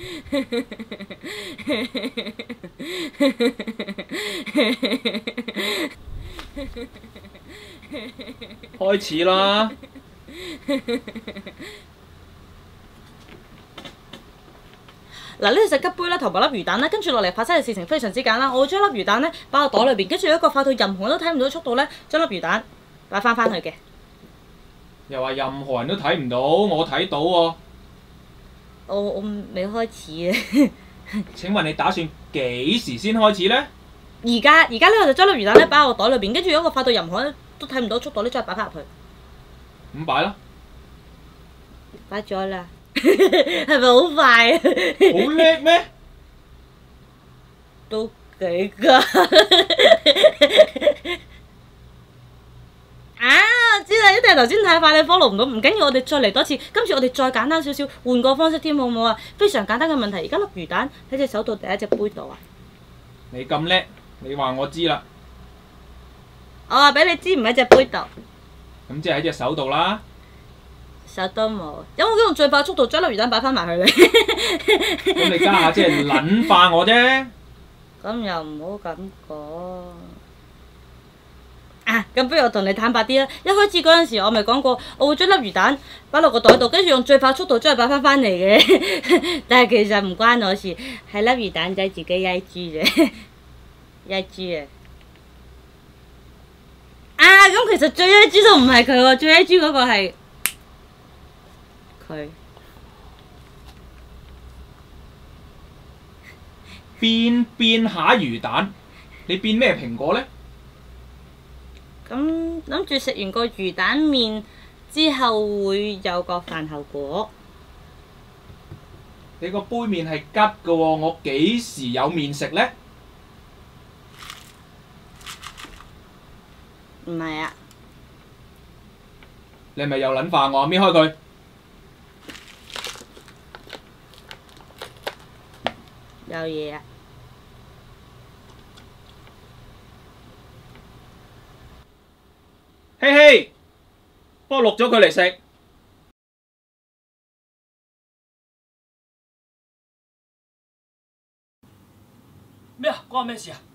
開始啦！ 嗱，呢度隻吉杯啦，同埋粒魚蛋啦，跟住落嚟發生嘅事情非常之簡單。我會將粒魚蛋咧擺落袋裏邊，跟住一個快到任何人都睇唔到嘅速度咧，將粒魚蛋擺翻去嘅。 又話任何人都睇唔到，我睇到喎。 我未開始啊！ 請問你打算幾時先開始呢？ 而家呢，我就將粒魚蛋咧擺落袋裏邊，跟住一個快到任何人都睇唔到嘅速度咧，將佢擺翻入去。 咁擺啦。 擺咗啦。係咪好快啊？ 好叻咩？ 都幾㗎。我知啦，一定係頭先太快，你 follow 唔到，唔緊要，我哋再嚟多次。今次我哋再簡單少少，換個方式添，好唔好啊？非常簡單嘅問題，而家粒魚蛋喺隻手度定喺隻杯度啊？ 你咁叻，你話我知啦。 我話俾你知，唔喺隻杯度。 咁即係喺隻手度啦。 手都冇，有冇用最快速度將粒魚蛋擺翻埋去你？ 咁你家下即係撚化我啫。 咁又唔好咁講。咁不如我同你坦白啲啦。一開始嗰陣時，我咪講過，我會將粒魚蛋擺落個袋度，跟住用最快速度將佢擺翻嚟嘅。但係其實唔關我事，係粒魚蛋仔自己曳豬啫，曳豬啊！咁其實最曳豬都唔係佢喎，最曳豬嗰個係佢。 變下魚蛋，你變咩蘋果呢？ 咁諗住食完個魚蛋麵之後會有個飯後果。 你個杯麵係吉㗎喎，我幾時有麵食呢？ 唔係啊！ 你係咪又撚化我？搣開佢！ 有嘢啊！ 希希，幫我錄咗佢嚟食。 咩啊？關我咩事啊？